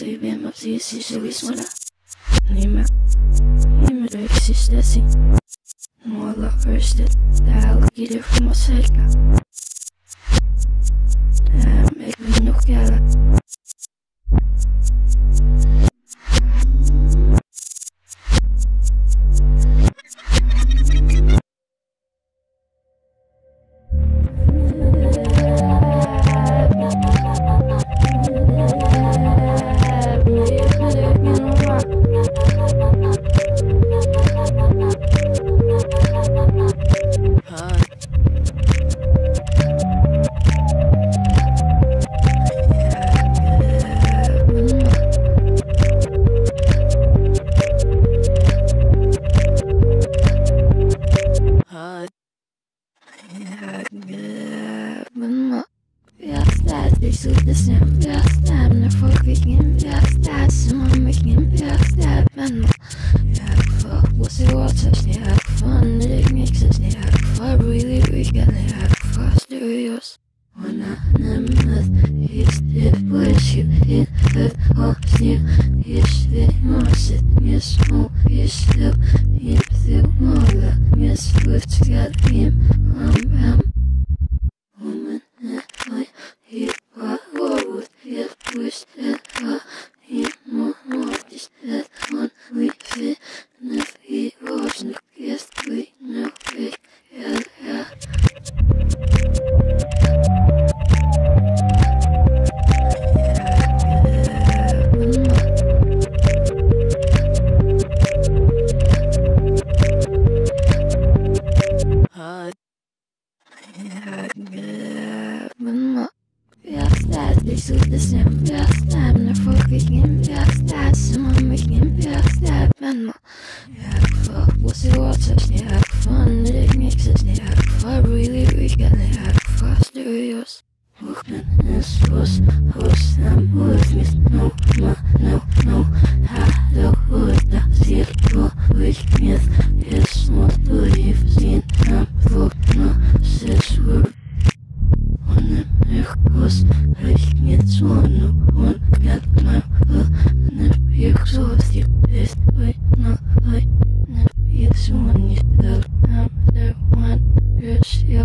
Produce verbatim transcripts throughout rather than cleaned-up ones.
sei bem, se existe isso, né? Nima, nima do que existe assim. Mola, first, da ela queria como cerca. É, make me no que ela. Ich suche das nicht im Verstand, eine Folge im Verstand, immer mich im Verstand, man. Ja, fuck, what's the water? Ja, fun, it makes us, ja, fuck, really, we get it, ja, fuck, studios. When I never is the place you hit the house, you is the most, yes, oh, yes, the, him, the mother, yes, with together, him, um, um, woman, I, he, what, what would he wish that I, he, more, more, this, that one, we fit, and if he wasn't, yes, we know, we, yeah, yeah. Ich suche das nicht im Verstand, eine Folge im Verstand, immer mich im Verstand, man. Ja, fuck, what's the water? Ja, fun, it makes us, ja, fuck, really, we get it, ja, fuck, studios. Hookman is was, was, I'm with me, no, no, no, no, hallo, gut, da sieht, wo ich mir ist, muss du die sehen, am Flug, no, sitz, work. Und ich was, ich mir so, no, und get my, und ich so, die ist, wait, no, wait, und ich so, nicht, da, am, der, one, yes, yo.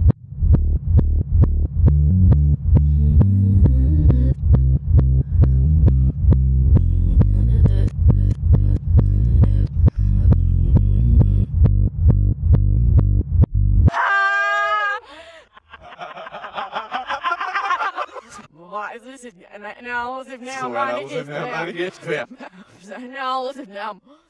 Why is this now? Now, as if now, Sorry, why that was is it now, now? man, it gets clear. Now, as if now.